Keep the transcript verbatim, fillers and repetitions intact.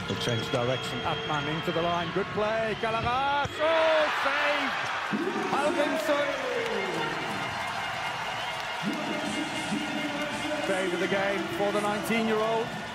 The change direction, Atman into the line, good play, Gallagher, oh, saved! Hallgrimsson! Save of the game for the nineteen-year-old.